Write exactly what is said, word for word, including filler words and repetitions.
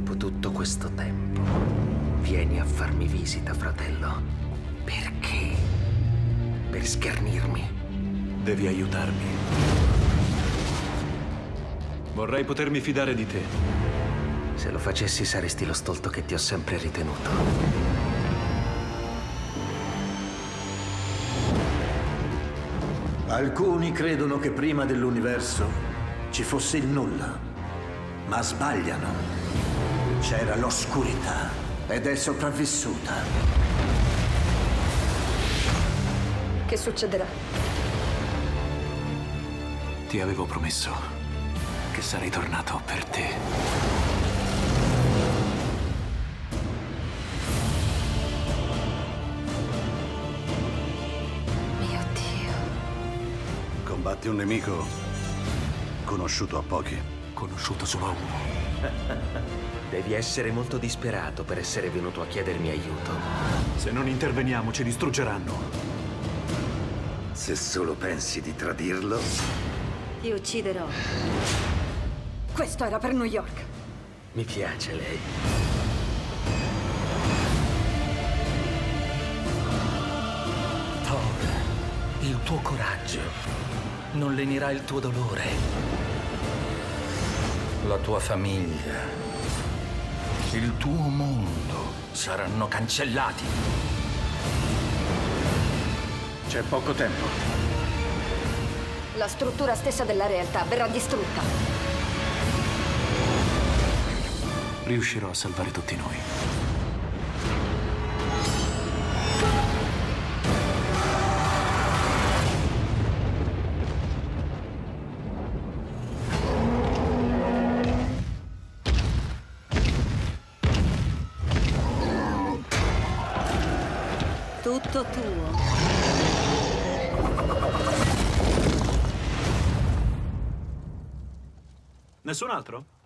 Dopo tutto questo tempo, vieni a farmi visita, fratello. Perché? Per schernirmi? Devi aiutarmi. Vorrei potermi fidare di te. Se lo facessi saresti lo stolto che ti ho sempre ritenuto. Alcuni credono che prima dell'universo ci fosse il nulla, ma sbagliano. C'era l'oscurità ed è sopravvissuta. Che succederà? Ti avevo promesso che sarei tornato per te. Mio Dio. Combatti un nemico conosciuto a pochi. Conosciuto solo a uno. Devi essere molto disperato per essere venuto a chiedermi aiuto. Se non interveniamo, ci distruggeranno. Se solo pensi di tradirlo... Ti ucciderò. Questo era per New York. Mi piace lei. Thor, il tuo coraggio non lenirà il tuo dolore. La tua famiglia, il tuo mondo saranno cancellati. C'è poco tempo. La struttura stessa della realtà verrà distrutta. Riuscirò a salvare tutti noi. Tutto tuo. Nessun altro?